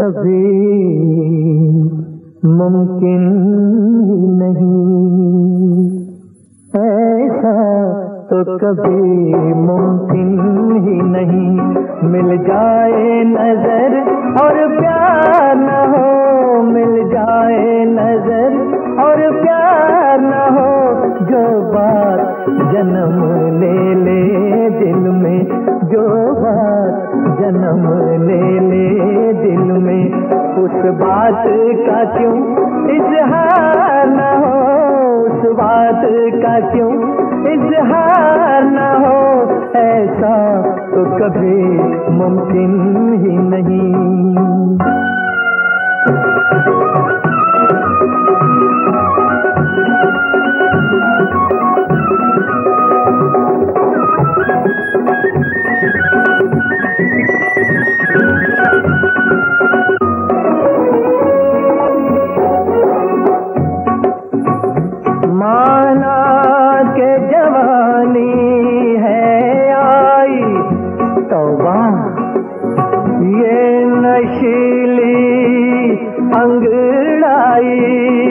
कभी मुमकिन ही नहीं, ऐसा तो कभी मुमकिन ही नहीं। मिल जाए नजर और प्यार न हो, मिल जाए नजर और प्यार न हो, जो बात जन्म ले ले दिल में, जो बात जन्म ले ले दिल में, उस बात का क्यों इजहार न हो, उस बात का क्यों इजहार न हो, ऐसा तो कभी मुमकिन ही नहीं। माना के जवानी है आई तौबा, ये नशीली अंगड़ाई,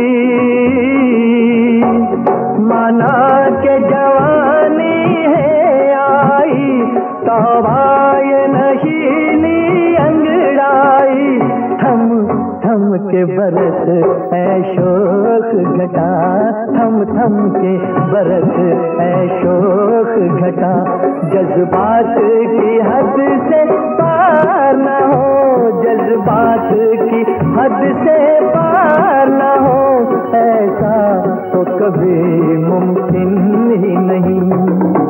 माना के जवानी है आई तौबा, ये नशीली अंगड़ाई, थम थम के बरस है शोक घटा, थम थम के बरस है शोक घटा, जज्बात की हद से पार न हो, जज्बात की हद से पार न हो, ऐसा तो कभी मुमकिन ही नहीं।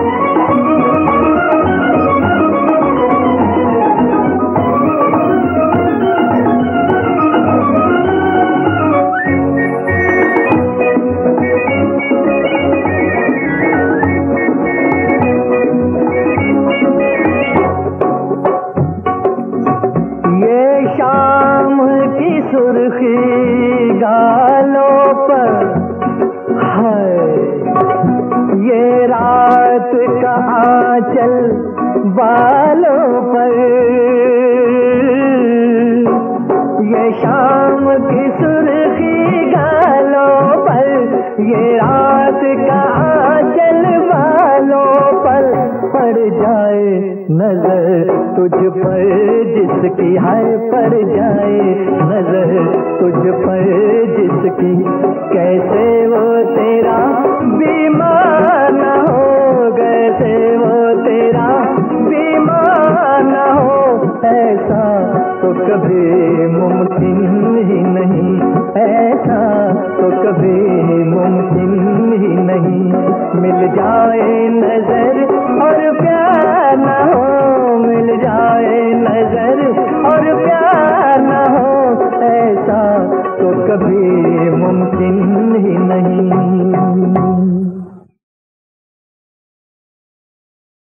सुर्खी गालों पर है, ये रात का आंचल बालों पर, ये शाम की सुर्खी गालों पर, ये रात का आंचल बालों पर, पड़ जाए नजर तुझ पर जिसकी है, पड़ जाए नजर तुझ पर जिसकी, कैसे वो तेरा बीमार न हो, कैसे वो तेरा बीमार न हो, ऐसा तो कभी मुमकिन ही नहीं, ऐसा तो कभी मुमकिन ही नहीं। मिल जाए नजर और प्यार न हो, मिल जाए नजर और प्यार न हो, ऐसा तो कभी